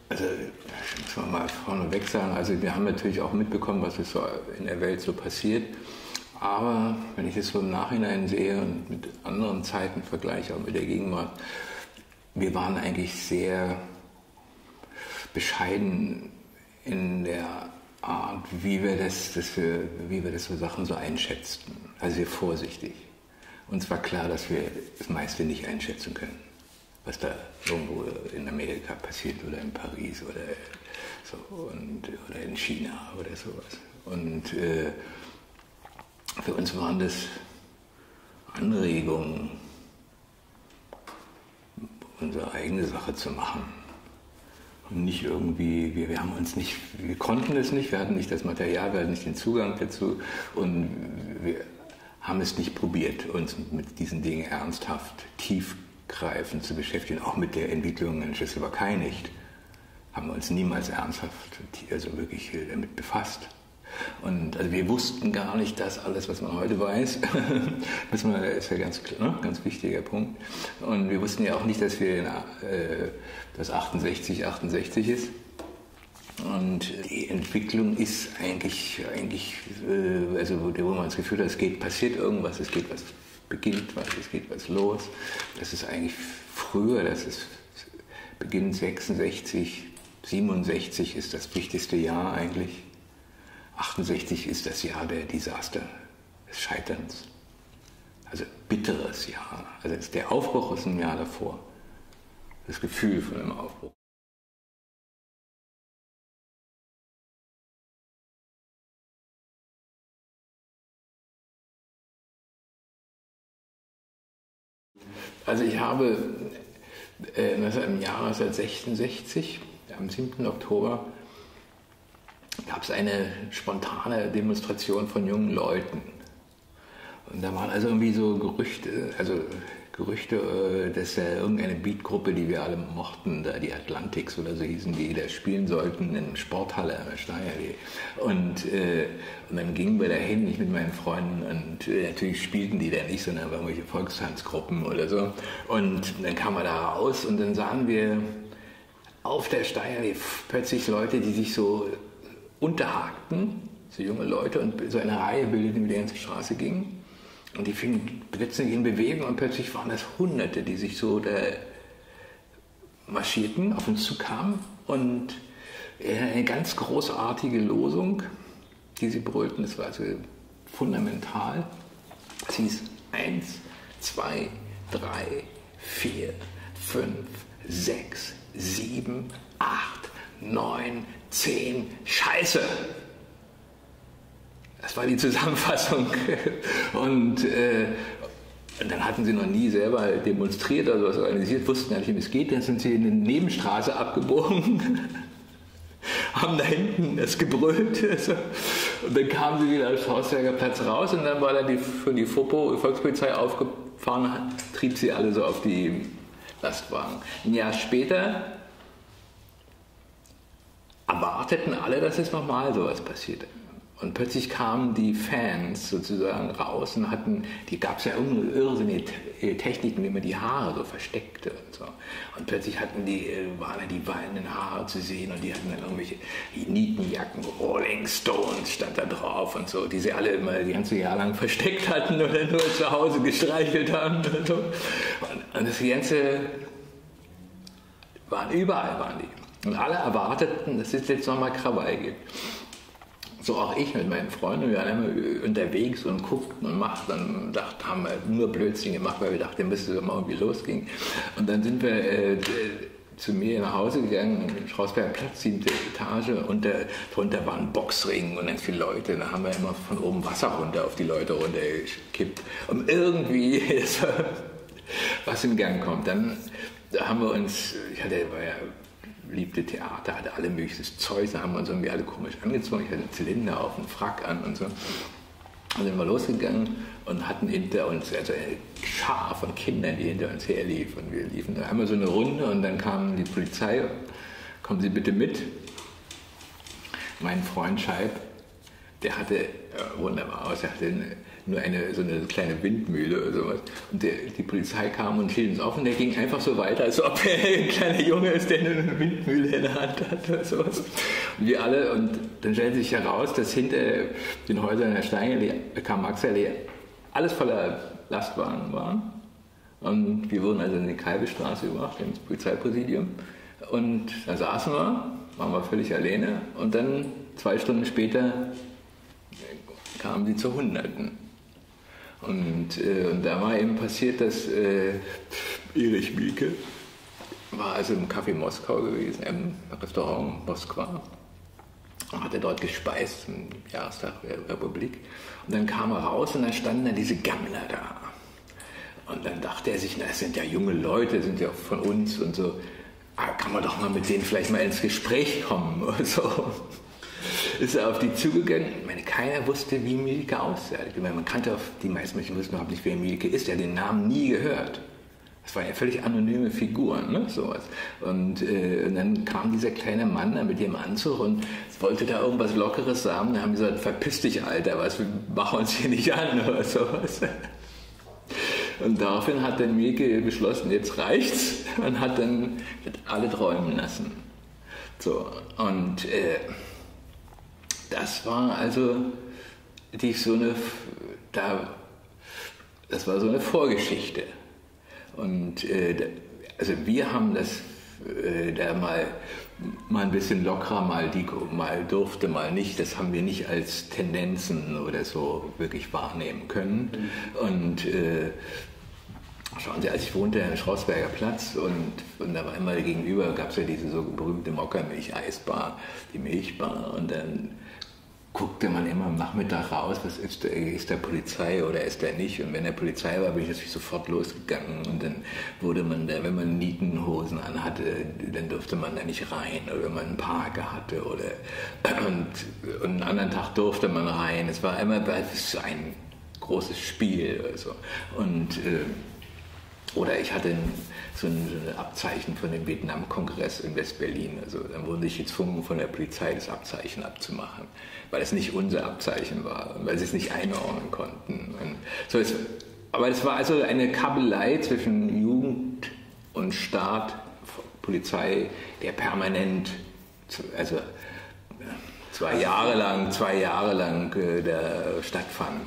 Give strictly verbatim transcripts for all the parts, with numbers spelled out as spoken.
Also, muss man mal vorneweg sagen, also wir haben natürlich auch mitbekommen, was ist so in der Welt so passiert. Aber wenn ich das so im Nachhinein sehe und mit anderen Zeiten vergleiche, auch mit der Gegenwart, wir waren eigentlich sehr bescheiden in der Art, wie wir das, das wir, wie wir das so Sachen so einschätzten. Also sehr vorsichtig. Uns war klar, dass wir das meiste nicht einschätzen können, was da irgendwo in Amerika passiert oder in Paris oder so und, oder in China oder sowas. Und äh, für uns waren das Anregungen, unsere eigene Sache zu machen. Und nicht irgendwie, wir, wir haben uns nicht, wir konnten es nicht, wir hatten nicht das Material, wir hatten nicht den Zugang dazu und wir haben es nicht probiert, uns mit diesen Dingen ernsthaft, tiefgreifend zu beschäftigen, auch mit der Entwicklung in Tschechoslowakei nicht. Haben wir uns niemals ernsthaft, also wirklich damit befasst. Und also wir wussten gar nicht das alles, was man heute weiß. Das ist ja ganz, ne, ganz wichtiger Punkt. Und wir wussten ja auch nicht, dass wir, äh, dass achtundsechzig, achtundsechzig ist. Und die Entwicklung ist eigentlich, eigentlich äh, also wo man das Gefühl hat, es geht, passiert irgendwas, es geht was, beginnt was, es geht was los. Das ist eigentlich früher, das ist Beginn sechsundsechzig, siebenundsechzig ist das wichtigste Jahr eigentlich. achtundsechzig ist das Jahr der Desaster, des Scheiterns. Also bitteres Jahr. Also der Aufbruch ist ein Jahr davor. Das Gefühl von einem Aufbruch. Also ich habe äh, im Jahr neunzehnhundertsechsundsechzig, am siebten Oktober, gab es eine spontane Demonstration von jungen Leuten. Und da waren also irgendwie so Gerüchte, also Gerüchte, dass äh, irgendeine Beatgruppe, die wir alle mochten, da die Atlantics oder so hießen, die da spielen sollten in der Sporthalle an der Steierallee. Und, äh, und dann gingen wir da hin, ich mit meinen Freunden, und äh, natürlich spielten die da nicht, sondern irgendwelche Volkstanzgruppen oder so. Und dann kamen wir da raus und dann sahen wir auf der Steierallee plötzlich Leute, die sich so unterhakten, so junge Leute, und so eine Reihe bildeten, die die ganze Straße gingen. Und die fingen plötzlich in Bewegung und plötzlich waren das Hunderte, die sich so da marschierten, auf uns zukamen. Und eine ganz großartige Losung, die sie brüllten, das war also fundamental. Es hieß eins, zwei, drei, vier, fünf, sechs, sieben, acht, neun, zehn, Scheiße! Das war die Zusammenfassung. Und, äh, und dann hatten sie noch nie selber demonstriert oder was organisiert, wussten gar nicht, wie es geht. Dann sind sie in eine Nebenstraße abgebogen, haben da hinten das gebrüllt. Und dann kamen sie wieder als Hausberger Platz raus und dann war dann die, für die Fopo, die Volkspolizei aufgefahren, trieb sie alle so auf die Lastwagen. Ein Jahr später erwarteten alle, dass es nochmal sowas passiert. Und plötzlich kamen die Fans sozusagen raus und hatten, die gab es ja irgendeine irrsinnige Techniken, wie man die Haare so versteckte und so. Und plötzlich hatten die, waren da die wallenden Haare zu sehen und die hatten dann irgendwelche Nietenjacken, Rolling Stones stand da drauf und so, die sie alle immer die ganze Jahr lang versteckt hatten oder nur zu Hause gestreichelt haben und so. Und, und das Ganze, waren überall waren die. Und alle erwarteten, dass es jetzt nochmal Krawall gibt. So auch ich mit meinen Freunden, wir waren immer unterwegs und guckten und machten und dachten, haben wir nur Blödsinn gemacht, weil wir dachten, wir müssten mal irgendwie losgehen. Und dann sind wir äh, zu mir nach Hause gegangen, Strausberger Platz, siebte Etage, und da, drunter war ein Boxring und ganz viele Leute. Da haben wir immer von oben Wasser runter auf die Leute runtergekippt, um irgendwie was in Gang kommt. Dann da haben wir uns, ich hatte, war ja, liebte Theater, hatte alle mögliches Zeug, da haben wir uns irgendwie alle komisch angezogen, ich hatte einen Zylinder auf, einen Frack an und so. Dann sind wir losgegangen und hatten hinter uns also eine Schar von Kindern, die hinter uns herliefen. Und wir liefen da einmal so eine Runde und dann kam die Polizei, kommen Sie bitte mit. Mein Freund Scheib der hatte, ja, wunderbar aus, er hatte eine, nur eine, so eine kleine Windmühle oder sowas. Und der, die Polizei kam und hielt uns auf und der ging einfach so weiter, als ob er ein kleiner Junge ist, der nur eine Windmühle in der Hand hat oder sowas. Und wir alle, und dann stellte sich heraus, dass hinter den Häusern in der Steinallee, Karl-Marx-Allee, alles voller Lastwagen waren. Und wir wurden also in die Kalbestraße gebracht, ins Polizeipräsidium. Und da saßen wir, waren wir völlig alleine. Und dann, zwei Stunden später, kamen sie zur Hunderten. Und, äh, und da war eben passiert, dass äh, Erich Mielke war also im Café Moskau gewesen, im Restaurant Moskwa. Und hatte dort gespeist zum Jahrestag der Republik. Und dann kam er raus und dann standen da diese Gammler da. Und dann dachte er sich, na, das sind ja junge Leute, sind ja von uns und so. Ah, kann man doch mal mit denen vielleicht mal ins Gespräch kommen oder so. Ist er auf die zugegangen. Ich meine, keiner wusste, wie Mielke aussah. Ich meine, man kannte auf, die meisten Menschen wussten überhaupt nicht, wer Mielke ist. Er hat den Namen nie gehört. Das waren ja völlig anonyme Figuren, ne? Sowas. Und, äh, und dann kam dieser kleine Mann da mit ihrem Anzug und wollte da irgendwas Lockeres sagen. Da haben sie gesagt, verpiss dich, Alter, was, wir machen uns hier nicht an oder sowas. Und daraufhin hat dann Mielke beschlossen, jetzt reicht's, und hat dann alle träumen lassen. So, und äh, das war also die so eine, da, das war so eine Vorgeschichte. Und äh, also wir haben das äh, da mal, mal ein bisschen lockerer, mal, die, mal durfte, mal nicht. Das haben wir nicht als Tendenzen oder so wirklich wahrnehmen können. Und äh, schauen Sie, als ich wohnte am Schrausberger Platz und, und da war immer gegenüber, gab es ja diese so berühmte Mokka-Milch-Eisbar, die Milchbar, und dann guckte man immer am Nachmittag raus, was ist, ist der Polizei oder ist der nicht, und wenn der Polizei war, bin ich natürlich sofort losgegangen, und dann wurde man da, wenn man Nietenhosen anhatte, dann durfte man da nicht rein, oder wenn man einen Parker hatte, oder und, und einen anderen Tag durfte man rein. Es war immer ein großes Spiel oder so. Und äh, oder ich hatte ein, so, ein, so ein Abzeichen von dem Vietnam-Kongress in West-Berlin. Also dann wurde ich gezwungen, von der Polizei das Abzeichen abzumachen, weil es nicht unser Abzeichen war, weil sie es nicht einordnen konnten. Und so ist, aber es war also eine Kabelei zwischen Jugend und Staat, Polizei, der permanent, also zwei Jahre lang, zwei Jahre lang äh, da stattfand.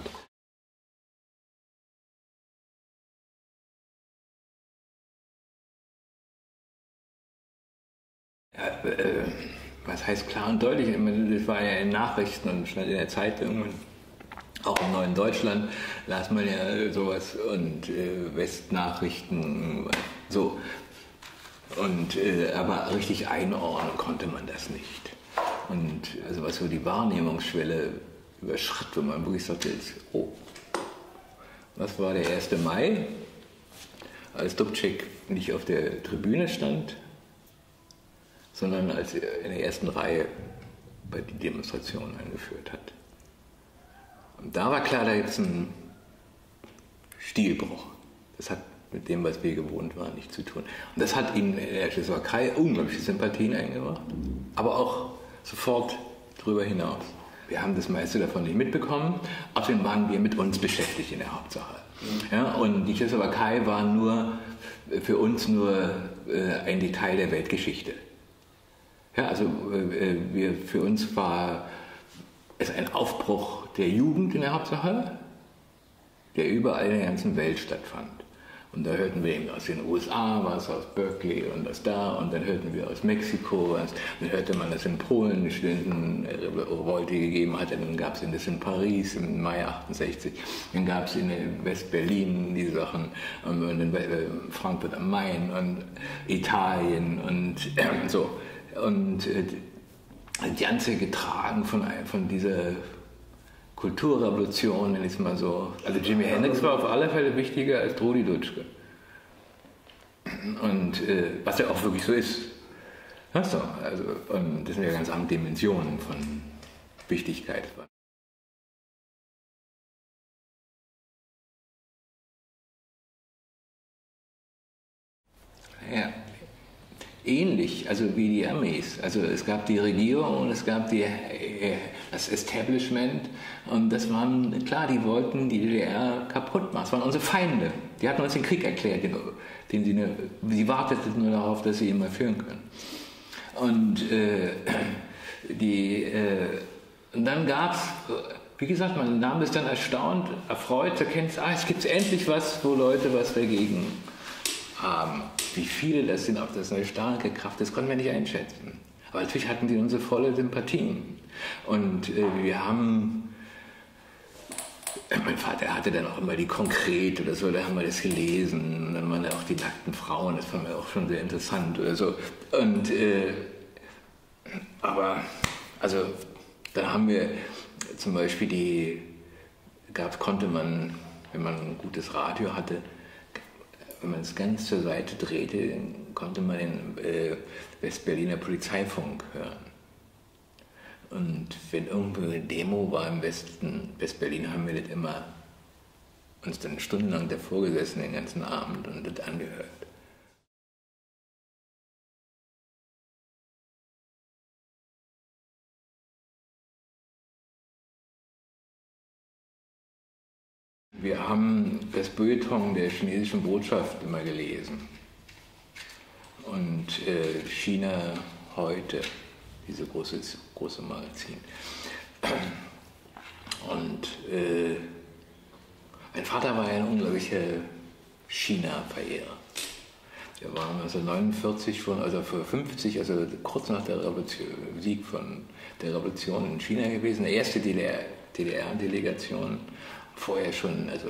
Ja, äh, was heißt klar und deutlich? Das war ja in Nachrichten und stand in der Zeitung, auch im Neuen Deutschland las man ja sowas, und äh, Westnachrichten, so. Und, äh, aber richtig einordnen konnte man das nicht. Und also was so die Wahrnehmungsschwelle überschritt, wenn man wirklich sagte, jetzt, oh, was war der erste Mai, als Dubček nicht auf der Tribüne stand, sondern als er in der ersten Reihe bei die Demonstration eingeführt hat. Und da war klar, da gibt es einen Stilbruch. Das hat mit dem, was wir gewohnt waren, nichts zu tun. Und das hat ihm in der Tschechoslowakei unglaubliche Sympathien eingebracht, aber auch sofort darüber hinaus. Wir haben das meiste davon nicht mitbekommen, außerdem waren wir mit uns beschäftigt in der Hauptsache. Ja, und die Tschechoslowakei war nur für uns nur äh, ein Detail der Weltgeschichte. Ja, also äh, wir, für uns war es ein Aufbruch der Jugend in der Hauptsache, der überall in der ganzen Welt stattfand. Und da hörten wir eben aus den U S A was, aus Berkeley und aus da, und dann hörten wir aus Mexiko was, dann hörte man, dass in Polen eine Revolte gegeben hat, dann gab es das in Paris im Mai achtundsechzig, dann gab es in West-Berlin die Sachen, und in Frankfurt am Main und Italien und äh, so. Und äh, die ganze getragen von, von dieser Kulturrevolution, wenn ich es mal so. Also Jimi Hendrix war auf alle Fälle wichtiger als Rudi Dutschke. Und äh, was ja auch wirklich so ist. Weißt du, also, und das sind ja ganz andere Dimensionen von Wichtigkeit. Ja. ähnlich, also wie die Armees. Also es gab die Regierung und es gab die, äh, das Establishment und das waren, klar, die wollten die D D R kaputt machen. Das waren unsere Feinde. Die hatten uns den Krieg erklärt, den, den sie, ne, sie warteten nur darauf, dass sie ihn mal führen können. Und, äh, die, äh, und dann gab es, wie gesagt, mein Name ist dann erstaunt, erfreut zur Kenntnis, ah, es gibt endlich was, wo Leute was dagegen haben. Wie viele das sind, ob das eine starke Kraft ist, konnten wir nicht einschätzen. Aber natürlich hatten die unsere volle Sympathien. Und äh, wir haben, mein Vater hatte dann auch immer die Konkret oder so, da haben wir das gelesen. Und dann waren ja auch die nackten Frauen, das fanden wir auch schon sehr interessant oder so. Und, äh, aber, also, da haben wir zum Beispiel die, gab, konnte man, wenn man ein gutes Radio hatte, wenn man es ganz zur Seite drehte, konnte man den äh, Westberliner Polizeifunk hören. Und wenn irgendwo eine Demo war im Westen, Westberlin, haben wir das immer uns dann stundenlang davor gesessen, den ganzen Abend und das angehört. Wir haben das Feuilleton der chinesischen Botschaft immer gelesen. Und äh, China heute, diese große, große Magazin. Und äh, mein Vater war ein unglaublicher China-Verehrer. Wir waren neunzehnhundertneunundvierzig schon, also für fünfzig, also kurz nach der Revolution, Sieg von der Revolution in China gewesen, der erste D D R-Delegation. Vorher schon, also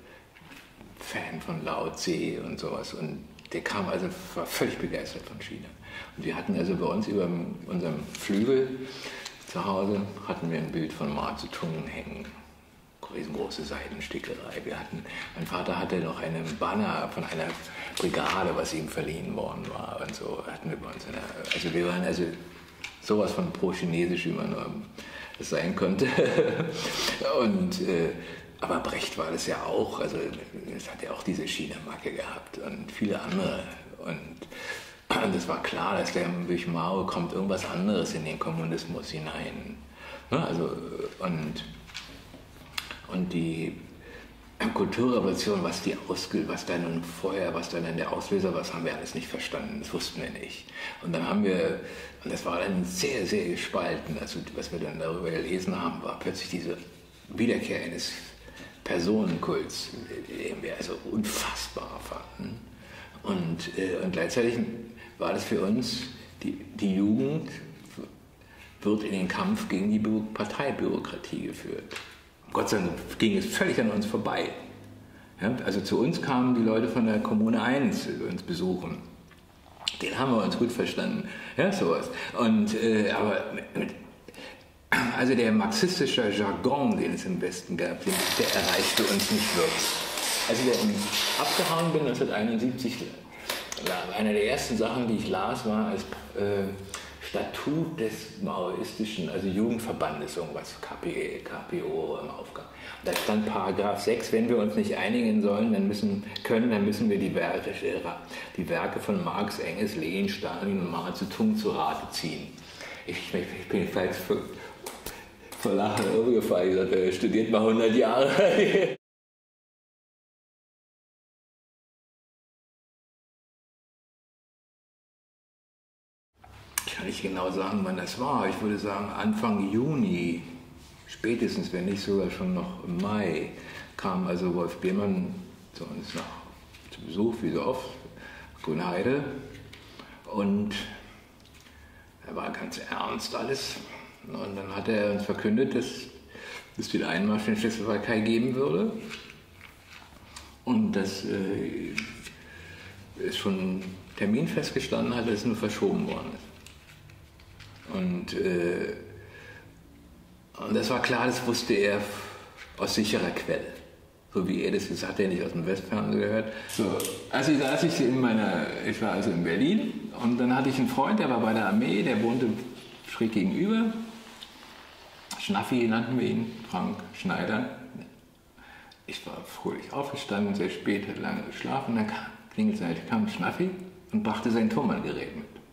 Fan von Lao Tse und sowas. Und der kam also, war völlig begeistert von China. Und wir hatten also bei uns über unserem Flügel zu Hause, hatten wir ein Bild von Mao Zedong hängen. Riesengroße Seidenstickerei. Wir hatten, mein Vater hatte noch einen Banner von einer Brigade, was ihm verliehen worden war und so. Hatten wir bei uns eine, also wir waren also sowas von pro-chinesisch, wie man nur es sein konnte. Und äh, aber Brecht war das ja auch, also es hat ja auch diese China-Macke gehabt und viele andere. Und, und es war klar, dass der durch Mao kommt irgendwas anderes in den Kommunismus hinein. Ne? Also, und, und die Kulturrevolution, was die ausge, was da nun vorher, was dann der Auslöser war, das haben wir alles nicht verstanden, das wussten wir nicht. Und dann haben wir, und das war dann sehr, sehr gespalten, also was wir dann darüber gelesen haben, war plötzlich diese Wiederkehr eines Personenkults, den wir also unfassbar fanden. Und, äh, und gleichzeitig war das für uns, die, die Jugend wird in den Kampf gegen die Parteibürokratie geführt. Gott sei Dank ging es völlig an uns vorbei. Ja, also zu uns kamen die Leute von der Kommune eins uns besuchen. Den haben wir uns gut verstanden. Ja, sowas. Und, äh, aber mit, also der marxistische Jargon, den es im Westen gab, den, der erreichte uns nicht wirklich. Als ich dann abgehauen bin, neunzehnhunderteinundsiebzig, eine der ersten Sachen, die ich las, war als äh, Statut des maoistischen, also Jugendverbandes, irgendwas, K P, K P O im Aufgang. Und da stand Paragraph sechs, wenn wir uns nicht einigen sollen, dann müssen, können, dann müssen wir die Werke, die Werke von Marx, Engels, Lenin, Stalin und Mao Zedong zu Rate ziehen. Ich, ich, ich bin vielleicht für, vor Lachen übergefallen, ich sagte, studiert mal hundert Jahre. Ich kann nicht genau sagen, wann das war. Ich würde sagen, Anfang Juni, spätestens, wenn nicht sogar schon noch im Mai, kam also Wolf Biermann zu uns nach zu Besuch, wie so oft, Grünheide. Und er war ganz ernst alles. Und dann hat er uns verkündet, dass es den Einmarsch in der Tschechoslowakei geben würde. Und dass äh, es schon Termin festgestanden hat, dass es nur verschoben worden ist. Und, äh, und das war klar, das wusste er aus sicherer Quelle. So wie er das gesagt hat, er nicht aus dem Westfernsehen gehört. So, also saß ich in meiner, ich war also in Berlin und dann hatte ich einen Freund, der war bei der Armee, der wohnte schräg gegenüber. Schnaffi nannten wir ihn, Frank Schneider. Ich war fröhlich aufgestanden, sehr spät, hatte lange geschlafen, dann klingelte es, kam Schnaffi und brachte sein Tonbandgerät mit.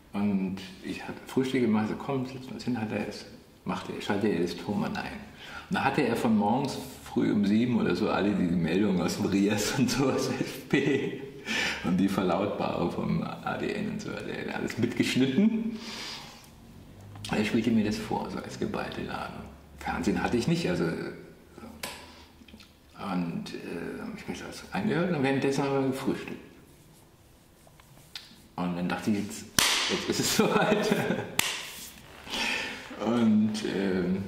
Und ich hatte Frühstück gemacht, so komm, setzen wir uns hin, hat er es, machte, schaltete er das Thomann ein. Und da hatte er von morgens früh um sieben oder so alle diese Meldungen aus dem R I A S und so, aus F P und die Verlautbarung vom A D N und so, er hat alles mitgeschnitten. Er spielte mir das vor, so als geballte Ladung. Fernsehen hatte ich nicht, also. Und äh, habe ich mir das angehört und währenddessen haben wir gefrühstückt. Und dann dachte ich, jetzt, jetzt ist es soweit. Und ähm,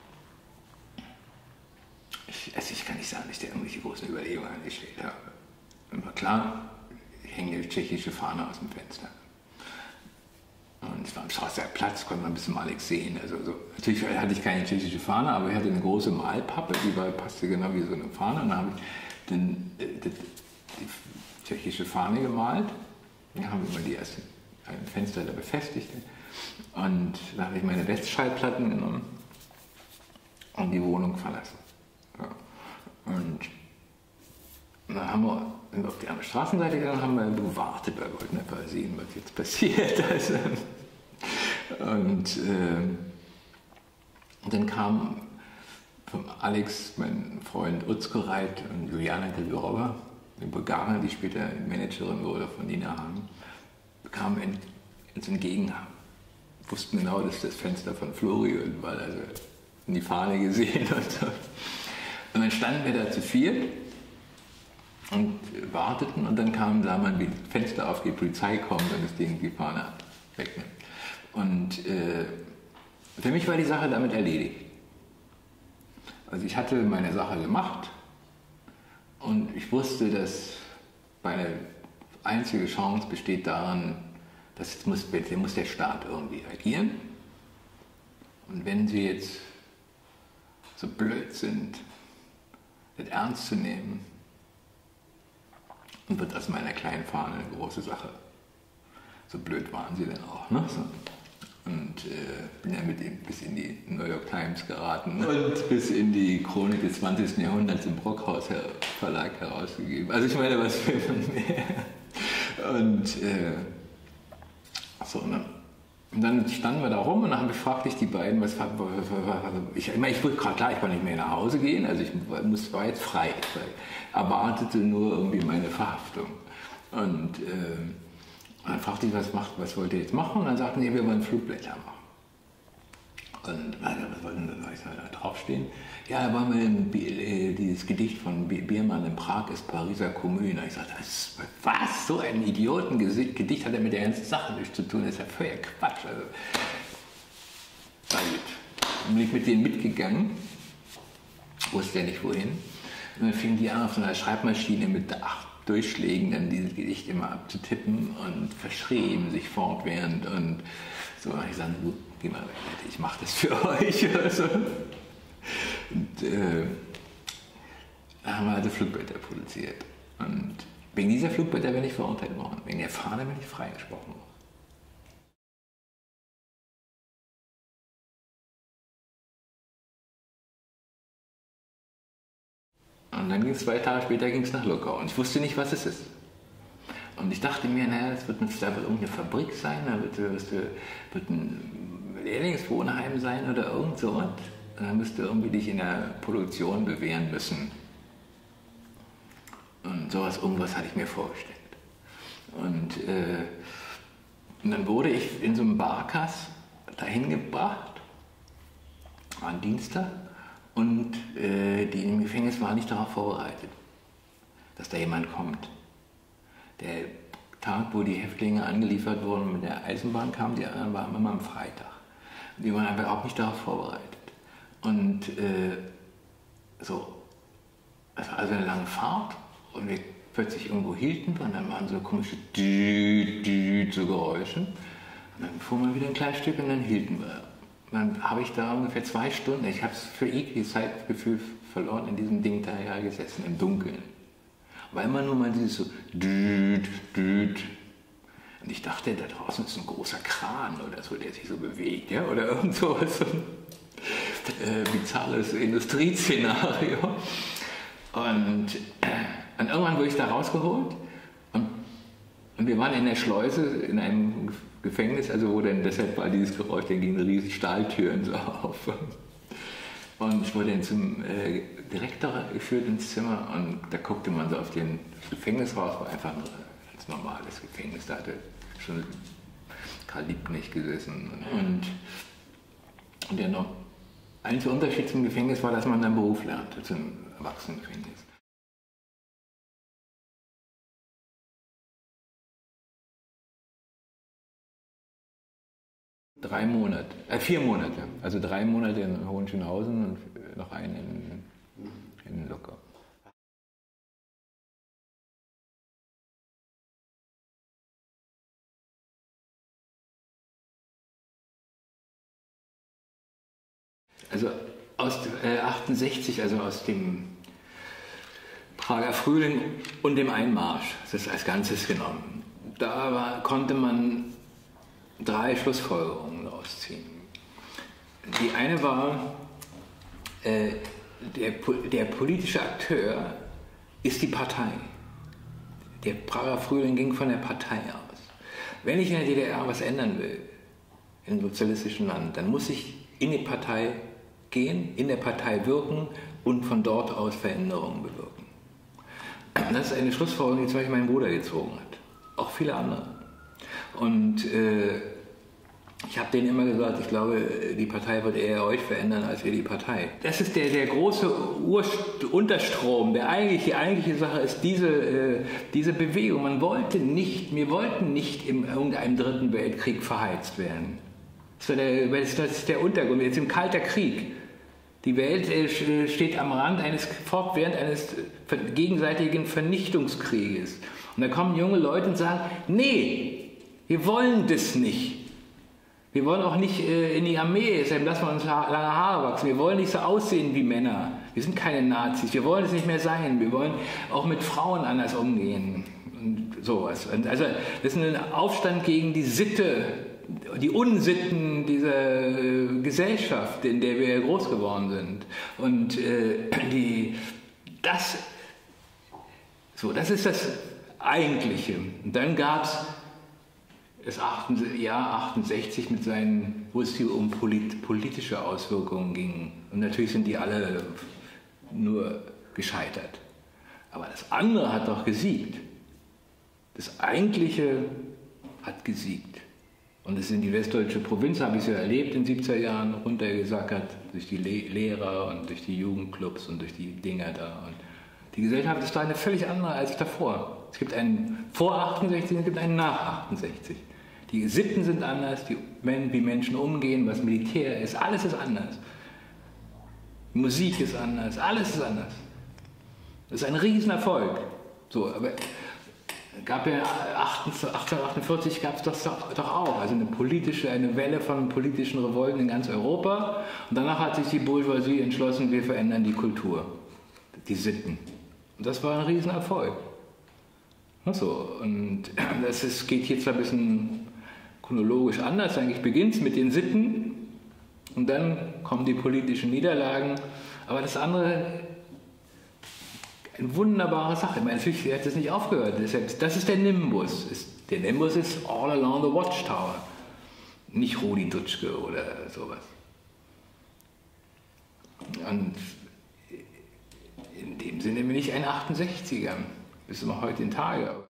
ich, also ich kann nicht sagen, dass ich da irgendwelche großen Überlegungen angestellt habe. Aber klar, ich hänge eine tschechische Fahne aus dem Fenster. Und es war am Straßer Platz, konnte man ein bisschen mal nichts sehen. Also so. Natürlich hatte ich keine tschechische Fahne, aber ich hatte eine große Malpappe, die war, passte genau wie so eine Fahne. Und dann habe ich den, die, die tschechische Fahne gemalt. Dann haben wir immer die ersten Fenster da befestigt. Und dann habe ich meine Westschallplatten genommen und die Wohnung verlassen. Ja. Und dann haben wir, sind wir auf die andere Straßenseite gegangen, haben wir gewartet, weil wir wollten einfach sehen, was jetzt passiert. Also, und, äh, und dann kam von Alex, mein Freund Uzkoreit und Juliana Tedorova, die Bulgarin, die später Managerin wurde von Nina Hagen, kamen in, ins Entgegen, wussten genau, dass das Fenster von Flori und weil also in die Fahne gesehen und so. Und dann standen wir da zu viert und warteten und dann kam, sah man, wie das Fenster aufgeht, die Polizei kommt und das Ding die Fahne wegnimmt. Und äh, für mich war die Sache damit erledigt. Also ich hatte meine Sache gemacht und ich wusste, dass meine einzige Chance besteht darin, dass jetzt muss, muss der Staat irgendwie agieren. Und wenn sie jetzt so blöd sind, das ernst zu nehmen, und wird aus meiner kleinen Fahne eine große Sache. So blöd waren sie dann auch. Ne? So. Und äh, bin ja mit ihm bis in die New York Times geraten und bis in die Chronik des zwanzigsten Jahrhunderts im Brockhaus Verlag herausgegeben. Also ich meine, was will man mehr? Und, äh, so, und, dann, und dann standen wir da rum und dann fragte ich die beiden, was, was, was, was ich, ich, meine, ich wusste gerade klar, ich konnte nicht mehr nach Hause gehen, also ich muss, war jetzt frei. Ich erwartete nur irgendwie meine Verhaftung. Und äh, dann fragte ich, was, macht, was wollt ihr jetzt machen? Und dann sagten sie, wir wollen Flugblätter machen. Und also, was wollten wir da draufstehen? Ja, da wollen wir dieses Gedicht von Biermann in Prag ist Pariser Kommune. Ich sagte, was, was? So ein Idiotengedicht hat er mit der ganzen Sache nichts zu tun. Das ist ja völlig Quatsch. Also, dann bin ich mit denen mitgegangen, wusste ja nicht wohin. Und dann fingen die an, auf so einer Schreibmaschine mit acht Durchschlägen dann dieses Gedicht immer abzutippen und verschrieben sich fortwährend. Und so habe ich gesagt, gut, geh mal weg, ich mache das für euch. Also. Und äh, da haben wir also Flugblätter produziert. Und wegen dieser Flugblätter bin ich verurteilt worden. Wegen der Fahne bin ich freigesprochen worden. Und dann ging es zwei Tage später ging's nach Luckau und ich wusste nicht, was es ist. Und ich dachte mir, naja, das wird, da wird irgendeine Fabrik sein, da wird, wird, wird ein Lehrlingswohnheim sein oder irgend so was. Und dann müsst du irgendwie dich in der Produktion bewähren müssen. Und sowas, irgendwas hatte ich mir vorgestellt. Und, äh, und dann wurde ich in so einem Barkas dahin gebracht, am Dienstag. Und äh, die im Gefängnis waren nicht darauf vorbereitet, dass da jemand kommt. Der Tag, wo die Häftlinge angeliefert wurden mit der Eisenbahn kamen, die anderen waren immer am Freitag. Und die waren einfach auch nicht darauf vorbereitet. Und äh, so, es war also eine lange Fahrt und wir plötzlich irgendwo hielten und dann waren so komische Düt, Düt, so Geräusche. Und dann fuhren wir wieder ein kleines Stück und dann hielten wir. Dann habe ich da ungefähr zwei Stunden, ich habe es für jegliches Zeitgefühl verloren, in diesem Ding da ja gesessen, im Dunkeln. Weil immer nur mal dieses so düt, düt. Und ich dachte, da draußen ist ein großer Kran oder so, der sich so bewegt, ja, oder irgend sowas. So ein äh, bizarres Industrieszenario. Und, äh, und irgendwann wurde ich da rausgeholt und, und wir waren in der Schleuse in einem Gefängnis, also wo dann deshalb war dieses Geräusch, da gingen riesige Stahltüren so auf. Und ich wurde dann zum äh, Direktor geführt ins Zimmer und da guckte man so auf den Gefängnis raus, war einfach ein ganz normales Gefängnis, da hatte schon Karl Liebknecht gesessen. Und, und der noch einzige Unterschied zum Gefängnis war, dass man einen Beruf lernte, zum Erwachsenengefängnis. Drei Monate, äh, vier Monate, also drei Monate in Hohenschönhausen und noch einen in, in Luckau. Also aus äh, achtundsechzig, also aus dem Prager Frühling und dem Einmarsch, das ist als Ganzes genommen, da war, konnte man drei Schlussfolgerungen daraus ziehen. Die eine war, äh, der, der politische Akteur ist die Partei. Der Prager Frühling ging von der Partei aus. Wenn ich in der D D R was ändern will, in einem sozialistischen Land, dann muss ich in die Partei gehen, in der Partei wirken und von dort aus Veränderungen bewirken. Das ist eine Schlussfolgerung, die zum Beispiel mein Bruder gezogen hat. Auch viele andere. Und äh, ich habe denen immer gesagt, ich glaube, die Partei wird eher euch verändern, als ihr die Partei. Das ist der, der große Urst Unterstrom. Der eigentliche, die eigentliche Sache ist diese, äh, diese Bewegung. Man wollte nicht, wir wollten nicht in irgendeinem dritten Weltkrieg verheizt werden. Das, war der, das ist der Untergrund. Jetzt im Kalten Krieg. Die Welt äh, steht am Rand eines fortwährend eines gegenseitigen Vernichtungskrieges. Und da kommen junge Leute und sagen, nee, wir wollen das nicht. Wir wollen auch nicht äh, in die Armee, deshalb lassen wir uns ha lange Haare wachsen. Wir wollen nicht so aussehen wie Männer. Wir sind keine Nazis. Wir wollen es nicht mehr sein. Wir wollen auch mit Frauen anders umgehen. Und sowas. Und also das ist ein Aufstand gegen die Sitte, die Unsitten dieser äh, Gesellschaft, in der wir groß geworden sind. Und äh, die, das, so, das ist das Eigentliche. Und dann gab es das Jahr achtundsechzig mit seinen, wo es hier um polit, politische Auswirkungen ging. Und natürlich sind die alle nur gescheitert. Aber das andere hat doch gesiegt. Das Eigentliche hat gesiegt. Und es in die westdeutsche Provinz, habe ich es ja erlebt in den siebziger Jahren, runtergesackert durch die Le Lehrer und durch die Jugendclubs und durch die Dinger da. Und die Gesellschaft ist da eine völlig andere als davor. Es gibt einen vor achtundsechzig und es gibt einen nach achtundsechzig. Die Sitten sind anders, die, wie Menschen umgehen, was Militär ist, alles ist anders. Die Musik ist anders, alles ist anders. Das ist ein Riesenerfolg. So, aber gab ja achtzehnhundertachtundvierzig gab es das doch, doch auch, also eine politische, eine Welle von politischen Revolten in ganz Europa. Und danach hat sich die Bourgeoisie entschlossen, wir verändern die Kultur, die Sitten. Und das war ein Riesenerfolg. So, und das ist, geht jetzt ein bisschen chronologisch anders. Eigentlich beginnt es mit den Sitten und dann kommen die politischen Niederlagen. Aber das andere, eine wunderbare Sache. Ich meine, natürlich hat es nicht aufgehört. Das ist der Nimbus. Der Nimbus ist all along the watchtower. Nicht Rudi Dutschke oder sowas. Und in dem Sinne bin ich ein achtundsechziger. Bis zum heutigen Tage.